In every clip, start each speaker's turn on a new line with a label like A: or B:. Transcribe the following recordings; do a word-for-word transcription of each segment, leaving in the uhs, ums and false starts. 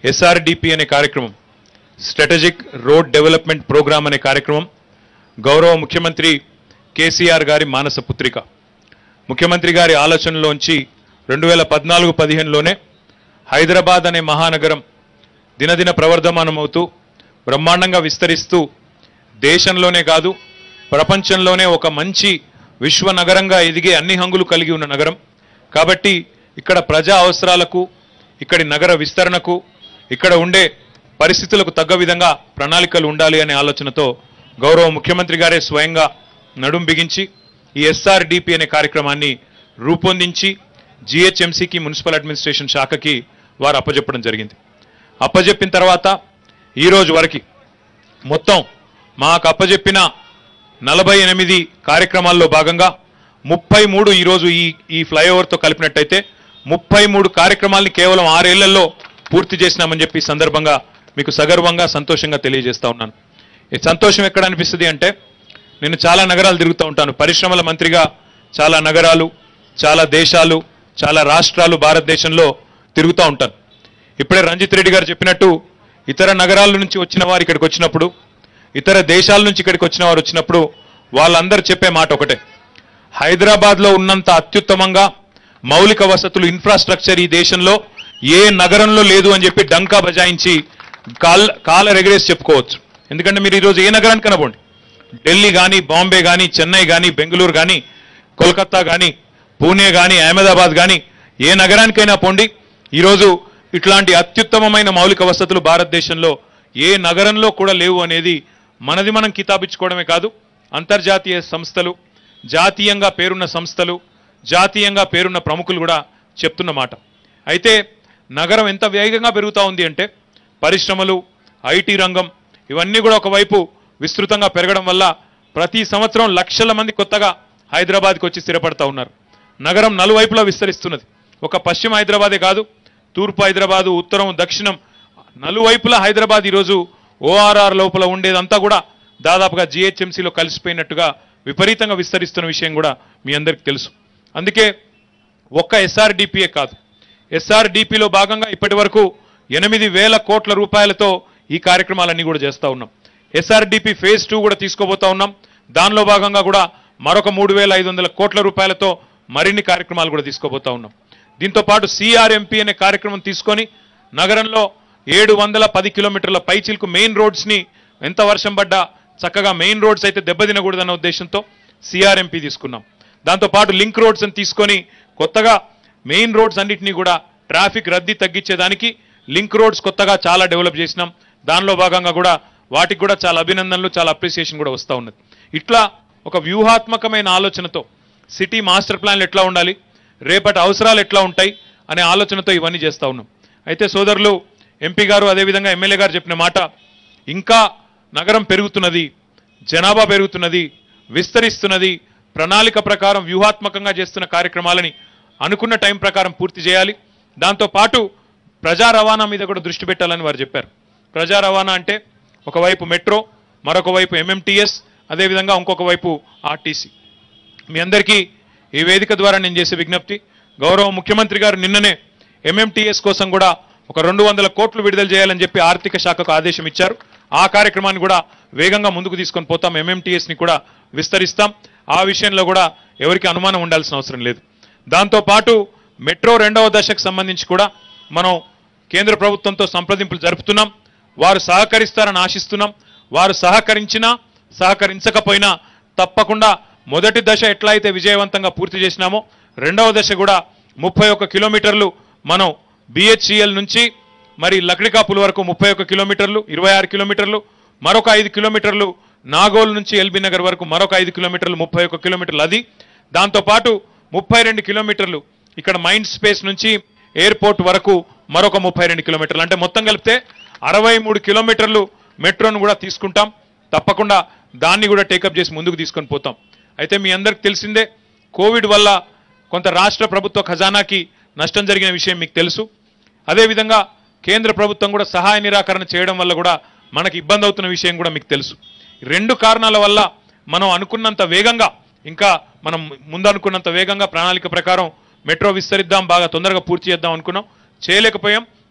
A: SRDP అనే కార్యక్రమం, strategic road development programme అనే కార్యక్రమం గౌరవ ముఖ్యమంత్రి కేసీఆర్ గారి మానస పుత్రిక. ముఖ్యమంత్రి గారి ఆలోచనలోంచి రెండు వేల పద్నాలుగు పదిహేనులోనే హైదరాబాద్ అనే మహానగరం దినదిన ప్రవర్ధమానమవుతూ బ్రహ్మాండంగా విస్తరిస్తూ దేశంలోనే కాదు ప్రపంచంలోనే ఒక మంచి విశ్వ నగరంగా ఎదిగే అన్ని హంగులు కలిగి ఉన్న నగరం. కాబట్టి ఇక్కడ ప్రజా అవసరాలకు, ఇక్కడి నగర విస్తరణకు, ఇక్కడ ఉండే పరిస్థితులకు తగ్గ విధంగా ప్రణాళికలు ఉండాలి అనే ఆలోచనతో గౌరవ ముఖ్యమంత్రి గారే స్వయంగా నడుం బిగించి ఈ ఎస్ఆర్డిపి అనే కార్యక్రమాన్ని రూపొందించి జిహెచ్ఎంసీకి మున్సిపల్ అడ్మినిస్ట్రేషన్ శాఖకి వారు అప్పజెప్పడం జరిగింది. అప్పజెప్పిన తర్వాత ఈరోజు వరకు మొత్తం మాకు అప్పజెప్పిన నలభై ఎనిమిది కార్యక్రమాల్లో భాగంగా ముప్పై మూడు ఈరోజు ఈ ఈ ఫ్లైఓవర్తో కలిపినట్టయితే ముప్పై మూడు కార్యక్రమాలని కేవలం ఆరేళ్లలో పూర్తి చేసినామని చెప్పి సందర్భంగా మీకు సగర్వంగా సంతోషంగా తెలియజేస్తా ఉన్నాను. ఈ సంతోషం ఎక్కడ అనిపిస్తుంది అంటే, నేను చాలా నగరాలు తిరుగుతూ ఉంటాను. పరిశ్రమల మంత్రిగా చాలా నగరాలు, చాలా దేశాలు, చాలా రాష్ట్రాలు భారతదేశంలో తిరుగుతూ ఉంటాను. ఇప్పుడే రంజిత్ రెడ్డి గారు చెప్పినట్టు ఇతర నగరాల నుంచి వచ్చిన వారు ఇక్కడికి వచ్చినప్పుడు, ఇతర దేశాల నుంచి ఇక్కడికి వచ్చిన వారు వచ్చినప్పుడు వాళ్ళందరూ చెప్పే మాట ఒకటే, హైదరాబాద్లో ఉన్నంత అత్యుత్తమంగా మౌలిక వసతులు, ఇన్ఫ్రాస్ట్రక్చర్ ఈ దేశంలో ఏ నగరంలో లేదు అని చెప్పి డంకా బజాయించి కాల్ కాల రెగరేసి చెప్పుకోవచ్చు. ఎందుకంటే మీరు ఈరోజు ఏ నగరానికి కనబోండి, ఢిల్లీ కానీ, బాంబే కానీ, చెన్నై కానీ, బెంగళూరు కానీ, కోల్కతా కానీ, పూణే కానీ, అహ్మదాబాద్ కానీ, ఏ నగరానికైనా పోండి, ఈరోజు ఇట్లాంటి అత్యుత్తమమైన మౌలిక వసతులు భారతదేశంలో ఏ నగరంలో కూడా లేవు అనేది మనది మనం కితాబిచ్చుకోవడమే కాదు, అంతర్జాతీయ సంస్థలు, జాతీయంగా పేరున్న సంస్థలు, జాతీయంగా పేరున్న ప్రముఖులు కూడా చెప్తున్న మాట. అయితే నగరం ఎంత వేగంగా పెరుగుతూ ఉంది అంటే, పరిశ్రమలు, ఐటీ రంగం ఇవన్నీ కూడా ఒకవైపు విస్తృతంగా పెరగడం వల్ల ప్రతి సంవత్సరం లక్షల మంది కొత్తగా హైదరాబాద్కి వచ్చి స్థిరపడతా ఉన్నారు. నగరం నలువైపులా విస్తరిస్తున్నది. ఒక పశ్చిమ హైదరాబాదే కాదు, తూర్పు హైదరాబాదు, ఉత్తరం, దక్షిణం నలువైపులా హైదరాబాద్ ఈరోజు ఓఆర్ఆర్ లోపల ఉండేదంతా కూడా దాదాపుగా జిహెచ్ఎంసీలో కలిసిపోయినట్టుగా విపరీతంగా విస్తరిస్తున్న విషయం కూడా మీ అందరికీ తెలుసు. అందుకే ఒక్క ఎస్ఆర్డిపిఏ కాదు, ఎస్ఆర్డిపిలో భాగంగా ఇప్పటి వరకు ఎనిమిది వేల కోట్ల రూపాయలతో ఈ కార్యక్రమాలన్నీ కూడా చేస్తూ ఉన్నాం. ఎస్ఆర్డిపి ఫేజ్ టూ కూడా తీసుకోబోతా ఉన్నాం. దానిలో భాగంగా కూడా మరొక మూడు వేల ఐదు వందల కోట్ల రూపాయలతో మరిన్ని కార్యక్రమాలు కూడా తీసుకోబోతా ఉన్నాం. దీంతో పాటు సిఆర్ఎంపీ అనే కార్యక్రమం తీసుకొని నగరంలో ఏడు వందల పది కిలోమీటర్ల పైచిల్కు మెయిన్ రోడ్స్ని ఎంత వర్షం పడ్డా చక్కగా మెయిన్ రోడ్స్ అయితే దెబ్బతినకూడదన్న ఉద్దేశంతో సిఆర్ఎంపీ తీసుకున్నాం. దాంతోపాటు లింక్ రోడ్స్ అని తీసుకొని కొత్తగా మెయిన్ రోడ్స్ అన్నింటినీ కూడా ట్రాఫిక్ రద్దీ తగ్గించేదానికి లింక్ రోడ్స్ కొత్తగా చాలా డెవలప్ చేసినాం. దానిలో భాగంగా కూడా వాటికి కూడా చాలా అభినందనలు, చాలా అప్రిసియేషన్ కూడా వస్తూ ఉన్నది. ఇట్లా ఒక వ్యూహాత్మకమైన ఆలోచనతో సిటీ మాస్టర్ ప్లాన్లు ఎట్లా ఉండాలి, రేపటి అవసరాలు ఎట్లా ఉంటాయి అనే ఆలోచనతో ఇవన్నీ చేస్తూ ఉన్నాం. అయితే సోదరులు ఎంపీ గారు అదేవిధంగా ఎమ్మెల్యే గారు చెప్పిన మాట, ఇంకా నగరం పెరుగుతున్నది, జనాభా పెరుగుతున్నది, విస్తరిస్తున్నది, ప్రణాళిక ప్రకారం వ్యూహాత్మకంగా చేస్తున్న కార్యక్రమాలని అనుకున్న టైం ప్రకారం పూర్తి చేయాలి. దాంతోపాటు ప్రజా రవాణా మీద కూడా దృష్టి పెట్టాలని వారు చెప్పారు. ప్రజా రవాణా అంటే ఒకవైపు మెట్రో, మరొక వైపు ఎంఎంటీఎస్, అదేవిధంగా ఇంకొక వైపు ఆర్టీసీ. మీ అందరికీ ఈ వేదిక ద్వారా నేను చేసే విజ్ఞప్తి, గౌరవ ముఖ్యమంత్రి గారు నిన్ననే ఎంఎంటీఎస్ కోసం కూడా ఒక రెండు వందల కోట్లు విడుదల చేయాలని చెప్పి ఆర్థిక శాఖకు ఆదేశం ఇచ్చారు. ఆ కార్యక్రమాన్ని కూడా వేగంగా ముందుకు తీసుకొని పోతాం, ఎంఎంటీఎస్ని కూడా విస్తరిస్తాం. ఆ విషయంలో కూడా ఎవరికి అనుమానం ఉండాల్సిన అవసరం లేదు. దాంతోపాటు మెట్రో రెండవ దశకు సంబంధించి కూడా మనం కేంద్ర ప్రభుత్వంతో సంప్రదింపులు జరుపుతున్నాం. వారు సహకరిస్తారని ఆశిస్తున్నాం. వారు సహకరించినా సహకరించకపోయినా తప్పకుండా మొదటి దశ ఎట్లా అయితే విజయవంతంగా పూర్తి చేసినామో రెండవ దశ కూడా ముప్పై ఒక్క కిలోమీటర్లు మనం బిహెచ్సిఎల్ నుంచి మరి లక్డికాపుల్ వరకు ముప్పై ఒక్క కిలోమీటర్లు, ఇరవై ఆరు కిలోమీటర్లు, మరొక ఐదు కిలోమీటర్లు నాగోల్ నుంచి ఎల్బీ నగర్ వరకు మరొక ఐదు కిలోమీటర్లు, ముప్పై ఒక్క కిలోమీటర్లు అది. దాంతోపాటు ముప్పై రెండు కిలోమీటర్లు ఇక్కడ మైండ్ స్పేస్ నుంచి ఎయిర్పోర్ట్ వరకు మరొక ముప్పై రెండు కిలోమీటర్లు, అంటే మొత్తం కలిపితే అరవై మూడు కిలోమీటర్లు మెట్రోను కూడా తీసుకుంటాం. తప్పకుండా దాన్ని కూడా టేకప్ చేసి ముందుకు తీసుకొని పోతాం. అయితే మీ అందరికి తెలిసిందే, కోవిడ్ వల్ల కొంత రాష్ట్ర ప్రభుత్వ ఖజానాకి నష్టం జరిగిన విషయం మీకు తెలుసు. అదేవిధంగా కేంద్ర ప్రభుత్వం కూడా సహాయ నిరాకరణ చేయడం వల్ల కూడా మనకి ఇబ్బంది అవుతున్న విషయం కూడా మీకు తెలుసు. రెండు కారణాల వల్ల మనం అనుకున్నంత వేగంగా, ఇంకా మనం ముందు అనుకున్నంత వేగంగా ప్రణాళిక ప్రకారం మెట్రో విస్తరిద్దాం, బాగా తొందరగా పూర్తి చేద్దాం అనుకున్నాం, చేయలేకపోయాం.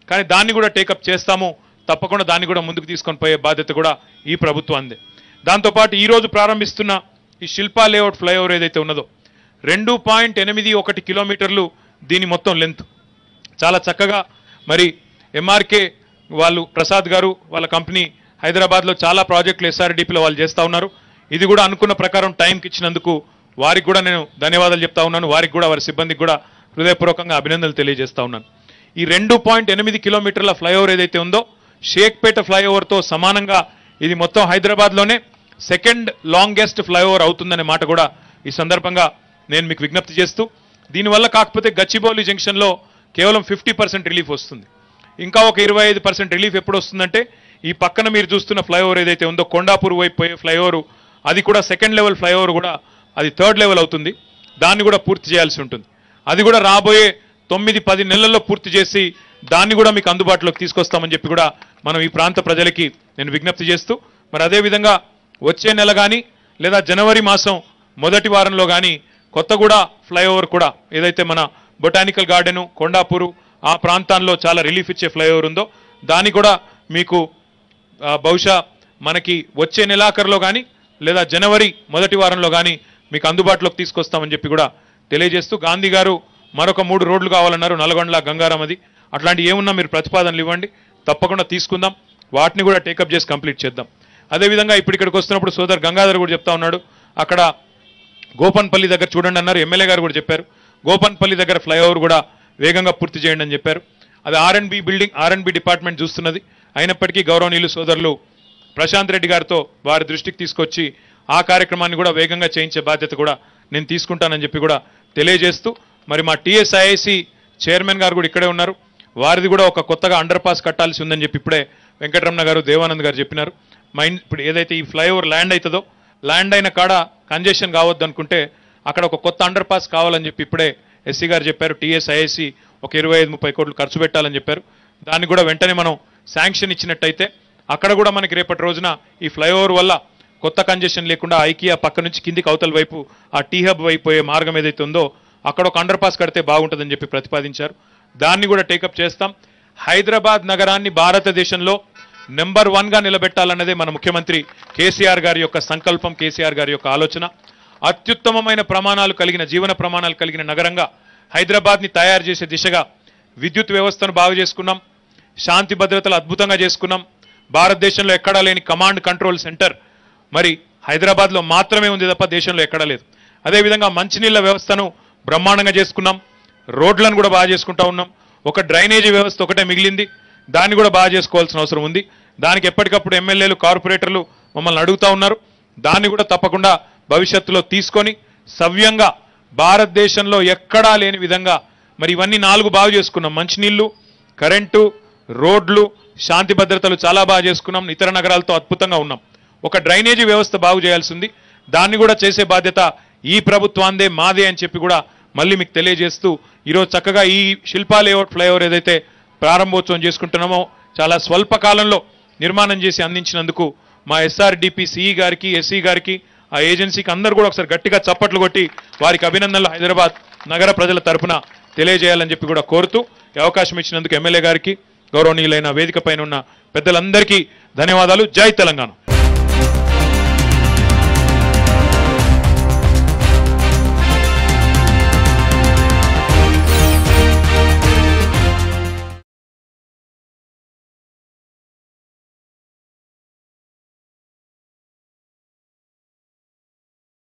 A: కానీ దాన్ని కూడా టేకప్ చేస్తాము, తప్పకుండా దాన్ని కూడా ముందుకు తీసుకొని పోయే బాధ్యత కూడా ఈ ప్రభుత్వాందే. దాంతోపాటు ఈరోజు ప్రారంభిస్తున్న ఈ శిల్పా లేఅవుట్ ఫ్లైఓవర్ ఏదైతే ఉన్నదో రెండు పాయింట్ ఎనిమిది ఒకటి కిలోమీటర్లు దీని మొత్తం లెంత్. చాలా చక్కగా మరి ఎంఆర్కే వాళ్ళు ప్రసాద్ గారు వాళ్ళ కంపెనీ హైదరాబాద్లో చాలా ప్రాజెక్టులు ఎస్ఆర్డిపిలో వాళ్ళు చేస్తూ ఉన్నారు. ఇది కూడా అనుకున్న ప్రకారం టైంకి ఇచ్చినందుకు వారికి కూడా నేను ధన్యవాదాలు చెప్తా ఉన్నాను. వారికి కూడా వారి సిబ్బందికి కూడా హృదయపూర్వకంగా అభినందనలు తెలియజేస్తా ఉన్నాను. ఈ రెండు పాయింట్ ఎనిమిది కిలోమీటర్ల ఫ్లైఓవర్ ఏదైతే ఉందో షేక్పేట ఫ్లైఓవర్తో సమానంగా ఇది మొత్తం హైదరాబాద్లోనే సెకండ్ లాంగెస్ట్ ఫ్లైఓవర్ అవుతుందనే మాట కూడా ఈ సందర్భంగా నేను మీకు విజ్ఞప్తి చేస్తూ, దీనివల్ల కాకపోతే గచ్చిబౌలి జంక్షన్లో కేవలం ఫిఫ్టీ పర్సెంట్ రిలీఫ్ వస్తుంది. ఇంకా ఒక ఇరవై ఐదు పర్సెంట్ రిలీఫ్ ఎప్పుడు వస్తుందంటే ఈ పక్కన మీరు చూస్తున్న ఫ్లైఓవర్ ఏదైతే ఉందో కొండాపూర్ వైపు పోయే ఫ్లైఓవర్, అది కూడా సెకండ్ లెవెల్ ఫ్లైఓవర్ కూడా అది థర్డ్ లెవెల్ అవుతుంది. దాన్ని కూడా పూర్తి చేయాల్సి ఉంటుంది. అది కూడా రాబోయే తొమ్మిది పది నెలల్లో పూర్తి చేసి దాన్ని కూడా మీకు అందుబాటులోకి తీసుకొస్తామని చెప్పి కూడా మనం ఈ ప్రాంత ప్రజలకి నేను విజ్ఞప్తి చేస్తూ, మరి అదేవిధంగా వచ్చే నెల కానీ లేదా జనవరి మాసం మొదటి వారంలో కానీ కొత్తగూడ ఫ్లైఓవర్ కూడా ఏదైతే మన బొటానికల్ గార్డెను కొండాపూరు ఆ ప్రాంతాల్లో చాలా రిలీఫ్ ఇచ్చే ఫ్లైఓవర్ ఉందో దాన్ని కూడా మీకు బహుశా మనకి వచ్చే నెలాఖరులో కానీ లేదా జనవరి మొదటి వారంలో కానీ మీకు అందుబాటులోకి తీసుకొస్తామని చెప్పి కూడా తెలియజేస్తూ, గాంధీ గారు మరొక మూడు రోడ్లు కావాలన్నారు, నల్గొండ గంగారామది, అట్లాంటి ఏమున్నా మీరు ప్రతిపాదనలు ఇవ్వండి, తప్పకుండా తీసుకుందాం, వాటిని కూడా టేకప్ చేసి కంప్లీట్ చేద్దాం. అదేవిధంగా ఇప్పుడు ఇక్కడికి వస్తున్నప్పుడు సోదర్ గంగాధర్ కూడా చెప్తా ఉన్నాడు, అక్కడ గోపన్పల్లి దగ్గర చూడండి అన్నారు, ఎమ్మెల్యే గారు కూడా చెప్పారు, గోపన్పల్లి దగ్గర ఫ్లైఓవర్ కూడా వేగంగా పూర్తి చేయండి అని చెప్పారు. అది R and B building R and B department చూస్తున్నది. అయినప్పటికీ గౌరవనీయులు సోదరులు ప్రశాంత్ రెడ్డి గారితో వారి దృష్టికి తీసుకొచ్చి ఆ కార్యక్రమాన్ని కూడా వేగంగా చేయించే బాధ్యత కూడా నేను తీసుకుంటానని చెప్పి కూడా తెలియజేస్తూ, మరి మా టీఎస్ఐఐసి చైర్మన్ గారు కూడా ఇక్కడే ఉన్నారు, వారిది కూడా ఒక కొత్తగా అండర్ పాస్ కట్టాల్సి ఉందని చెప్పి ఇప్పుడే వెంకటరమణ గారు దేవానంద్ గారు చెప్పినారు. మైండ్ ఇప్పుడు ఏదైతే ఈ ఫ్లైఓవర్ ల్యాండ్ అవుతుందో ల్యాండ్ అయిన కాడ కంజెషన్ కావద్దు అనుకుంటే అక్కడ ఒక కొత్త అండర్ పాస్ కావాలని చెప్పి ఇప్పుడే ఎస్సీ గారు చెప్పారు. టీఎస్ఐఐసి ఒక ఇరవై ఐదు ముప్పై కోట్లు ఖర్చు పెట్టాలని చెప్పారు. దాన్ని కూడా వెంటనే మనం శాంక్షన్ ఇచ్చినట్టయితే అక్కడ కూడా మనకి రేపటి రోజున ఈ ఫ్లైఓవర్ వల్ల కొత్త కంజెషన్ లేకుండా ఐకియా పక్క నుంచి కిందికి అవతల వైపు ఆ టీ హబ్ వైపు పోయే మార్గం ఏదైతే ఉందో అక్కడ ఒక అండర్ పాస్ కడితే బాగుంటుందని చెప్పి ప్రతిపాదించారు. దాన్ని కూడా టేకప్ చేస్తాం. హైదరాబాద్ నగరాన్ని భారతదేశంలో నెంబర్ వన్గా నిలబెట్టాలన్నదే మన ముఖ్యమంత్రి కేసీఆర్ గారి యొక్క సంకల్పం, కేసీఆర్ గారి యొక్క ఆలోచన. అత్యుత్తమమైన ప్రమాణాలు కలిగిన జీవన ప్రమాణాలు కలిగిన నగరంగా హైదరాబాద్ని తయారు చేసే దిశగా విద్యుత్ వ్యవస్థను బాగు చేసుకున్నాం, శాంతి భద్రతలు అద్భుతంగా చేసుకున్నాం. భారతదేశంలో ఎక్కడా లేని కమాండ్ కంట్రోల్ సెంటర్ మరి హైదరాబాద్లో మాత్రమే ఉంది తప్ప దేశంలో ఎక్కడా లేదు. అదేవిధంగా మంచినీళ్ళ వ్యవస్థను బ్రహ్మాండంగా చేసుకున్నాం, రోడ్లను కూడా బాగా చేసుకుంటా ఉన్నాం. ఒక డ్రైనేజీ వ్యవస్థ ఒకటే మిగిలింది, దాన్ని కూడా బాగా చేసుకోవాల్సిన అవసరం ఉంది. దానికి ఎప్పటికప్పుడు ఎమ్మెల్యేలు కార్పొరేటర్లు మమ్మల్ని అడుగుతూ ఉన్నారు. దాన్ని కూడా తప్పకుండా భవిష్యత్తులో తీసుకొని సవ్యంగా భారతదేశంలో ఎక్కడా లేని విధంగా మరి ఇవన్నీ నాలుగు బాగు చేసుకున్నాం. మంచినీళ్లు, కరెంటు, రోడ్లు, శాంతి భద్రతలు చాలా బాగా చేసుకున్నాం. ఇతర నగరాలతో అద్భుతంగా ఉన్నాం. ఒక డ్రైనేజీ వ్యవస్థ బాగు చేయాల్సింది, దాన్ని కూడా చేసే బాధ్యత ఈ ప్రభుత్వాందే, మాదే అని చెప్పి కూడా మళ్ళీ మీకు తెలియజేస్తూ ఈరోజు చక్కగా ఈ శిల్పా లేఅవుట్ ఫ్లైఓవర్ ఏదైతే ప్రారంభోత్సవం చేసుకుంటున్నామో చాలా స్వల్ప కాలంలో నిర్మాణం చేసి అందించినందుకు మా ఎస్ఆర్డిపి సిఈ గారికి, ఎస్సీ గారికి, ఆ ఏజెన్సీకి అందరూ కూడా ఒకసారి గట్టిగా చప్పట్లు కొట్టి వారికి అభినందనలు హైదరాబాద్ నగర ప్రజల తరపున తెలియజేయాలని చెప్పి కూడా కోరుతూ ఈ అవకాశం ఇచ్చినందుకు ఎమ్మెల్యే గారికి, గౌరవనీయులైన వేదిక పైన ఉన్న పెద్దలందరికీ ధన్యవాదాలు. జై తెలంగాణ.